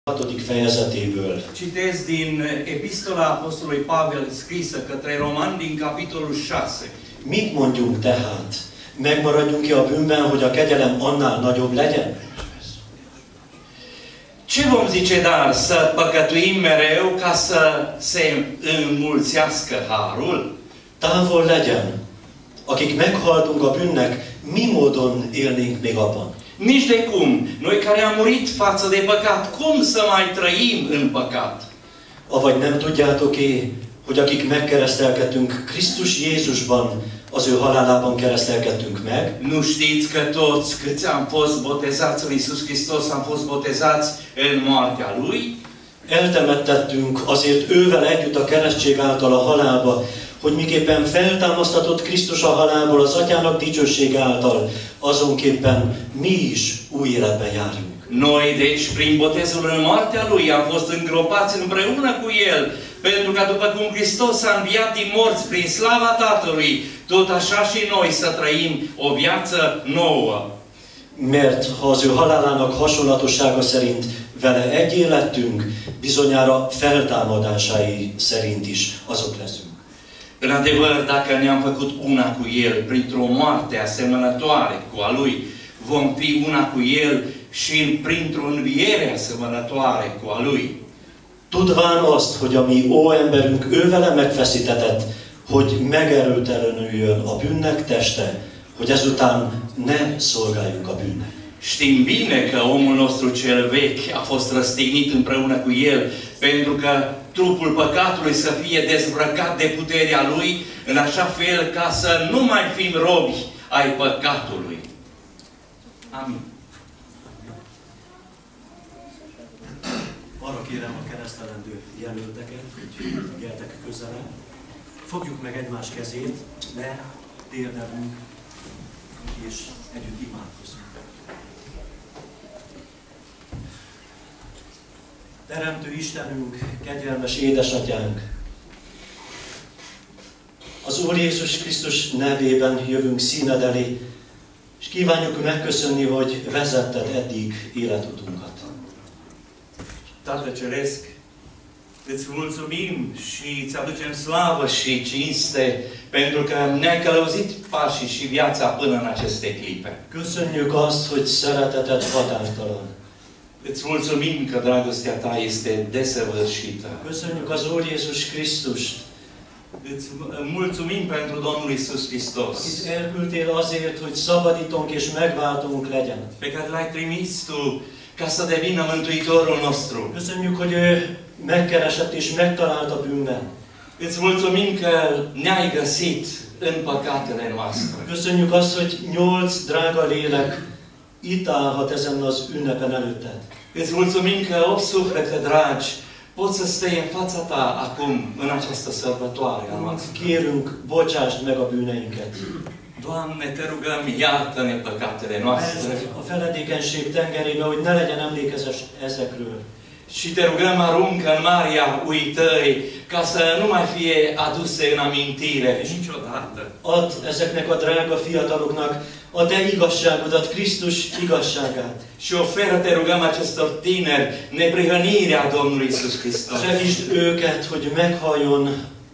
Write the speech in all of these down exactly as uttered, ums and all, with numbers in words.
hatodik fejezetéből. Citez din Epistola Apostolului Pavel scrisă către Romani din capitolul șase. Mit mondjunk tehát? Megmaradjunk-e a bűnben, hogy a kegyelem annál nagyobb legyen? Ce vom zice dar? Să păcătuim mereu ca să se înmulțească harul? Távol legyen. Akik meghaltunk a bűnnek, mi módon élnénk még abban? Nici de cum. Noi care am murit față de păcat, cum să mai trăim în păcat? Avagy nem tudjátok-e, hogy akik megkeresztelkedtünk Krisztus Jézusban, az ő halálában keresztelkedtünk meg? Nu știți că toți câți am fost botezați în Iisus Hristos, am fost botezați în moartea Lui? Eltemettettünk azért ővel együtt a keresztség által a halálba, hogy miképpen feltámasztatott Krisztus a halálból az Atyának dicsőség által, azonképpen mi is új életben járjunk. Noi, deci, prin botezul în moartea Lui, am fost îngropați împreună cu El, pentru că după cum Hristos a înviat din morți prin slava Tatălui, tot așa și noi să trăim o viață nouă. Mert ha az ő halálának hasonlatossága szerint vele egyé lettünk, bizonyára feltámadásai szerint is azok leszünk. În adevăr, dacă ne-am făcut una cu El printr-o moarte asemănătoare cu a Lui, vom fi una cu El și printr-o înviere asemănătoare cu a Lui. Tudván azt, hogy a mi óemberünk ővele megfeszítetett, hogy megerőtelenüljön a bűnnek teste, hogy ezután ne szolgáljunk a bűnnek. Știm bine că omul nostru cel vechi a fost răstignit împreună cu El, pentru că trupul păcatului să fie dezbrăcat de puterea Lui, în așa fel ca să nu mai fim robi ai păcatului. Amin. Arra kérem a keresztelendő jelölteket, hogy figyeltek közelebb. Fogjuk meg egymás kezét, le térdelünk, és együtt imádkozunk. Teremtő Istenünk, kegyelmes édesatyánk! Az Úr Jézus Krisztus nevében jövünk színed elé, és kívánjuk megköszönni, hogy vezetted eddig életutunkat. Tată Ceresc, îți mulțumim și îți aducem slavă și cinste pentru că ne-ai călăuzit pașii și viața până în aceste clipe. Köszönjük azt, hogy szereteted határtalan. Îți mulțumim că dragostea ta este desăvârșită. Köszönjük az Úr Jézus Krisztust. Îți mulțumim pentru Domnul Iisus Hristos. Akit elküldtél azért, hogy szabadítónk és megváltónk legyen. Pe care l-ai trimis tu ca să devină Mântuitorul nostru. Köszönjük, hogy ő megkeresett és megtalált a bűnben. Îți mulțumim că ne-ai găsit în păcatele noastre. Köszönjük azt, hogy nyolc drága lélek itt állhat ezen az ünnepen előtted. Îți mulțumim că opt suflete dragi pot să stea în fața ta acum, în această sărbătoare a noastră. Kérünk, bocsásd meg a bűneinket. Doamne, te rugăm, iartă-ne păcatele noastre. A feledékenység tengerébe, hogy ne legyen emlékezés ezekről. Și te rugăm, aruncă în marea uitării, ca să nu mai fie aduse în amintire niciodată. Add ezeknek a drága fiataloknak a te igazságodat, Krisztus igazságát. Și oferă, te rugăm, acestor tineri neprihănirea Domnului Iisus Hristos. Segítsd őket, hogy meghalljon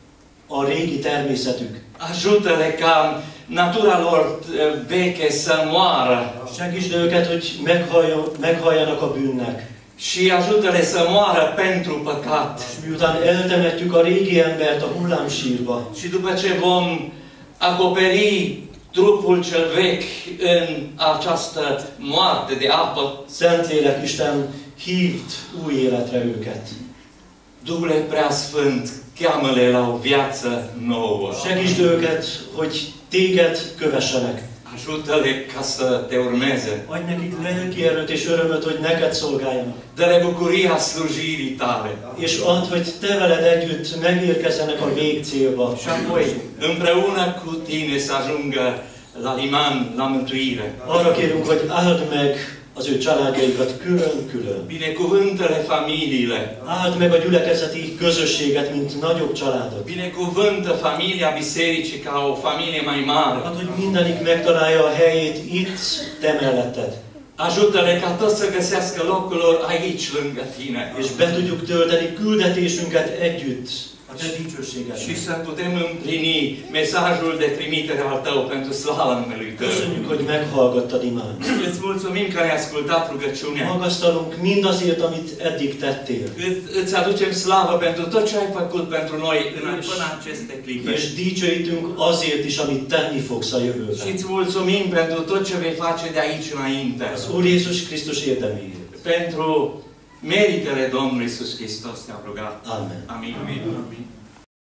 a régi természetük. Ajută-le ca natura lor veche să moară. Segítsd őket, hogy meghalljanak a bűnnek. Și ajută-le să moară pentru păcat. És miután eltemetjük a régi embert a hullámsírba, Și după ce vom acoperi trupul cel vechi în această moarte de apă, Szentlélek Isten, hívd új életre őket. Duhule Preasfânt, cheamă-le la o viață nouă. Segítsd őket, hogy téged kövessenek. Ajută-le ca să te urmeze. Adj nekik lelki erőt és örömöt, hogy neked szolgáljanak. Dă-le bucuria slujirii tale. És add, hogy te veled együtt megérkezzenek a végcélba. Și apoi, împreună cu tine să ajungă la liman, la mântuire. Arra kérünk, hogy áld meg az ő családjaikat külön-külön. Binecuvântă-le familiile. Áld meg a gyülekezeti közösséget, mint nagyobb családot. Binecuvântă familia bisericii ca o familie mai mare. Hát, hogy mindenik megtalálja a helyét itt, te melletted. Ajută-le ca toți să găsească locul lor aici, lângă Tine. És be tudjuk tölteni küldetésünket együtt, a Te dicsőségedben. Și să putem împlini mesajul de trimitere al Tău pentru slava numelui Tău. Köszönjük, hogy meghallgattad imánkat. Îți mulțumim că ai ascultat rugăciunea. Magasztalunk mindazért, amit eddig tettél. Îți, îți aducem slavă pentru tot ce ai făcut pentru noi în până aceste clipe. És dicsőítünk azért is, amit tenni fogsz a Și jövőben. îți mulțumim pentru tot ce vei face de aici înainte. Az Úr Jézus Krisztus érdeméért. Pentru meritele Domnului Iisus Hristos te-am rugat. Amen. Amin. Amin.